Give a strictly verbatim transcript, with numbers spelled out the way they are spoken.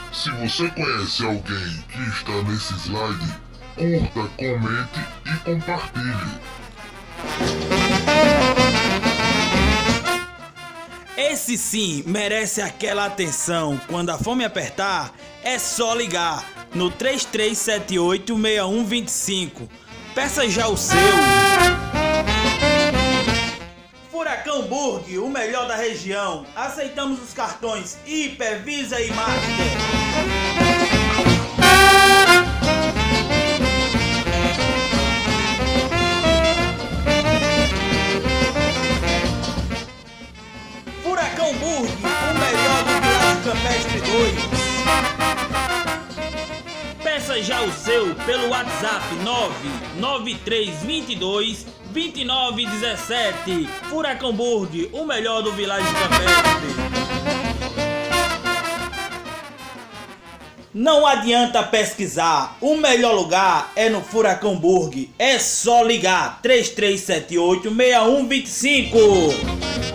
Se você conhece alguém que está nesse slide, curta, comente e compartilhe. Esse sim merece aquela atenção. Quando a fome apertar, é só ligar no três três sete oito, seis um dois cinco. Peça já o seu. Furacão Burger, o melhor da região. Aceitamos os cartões Hiper, Visa e Master. Furacão Burger, o melhor do Vilagem Campestre dois. Peça já o seu pelo WhatsApp nove nove três dois dois, dois nove um sete. Furacão Burger, o melhor do Vilagem Campestre. Não adianta pesquisar, o melhor lugar é no Furacão Burger. É só ligar três três sete oito, seis um dois cinco.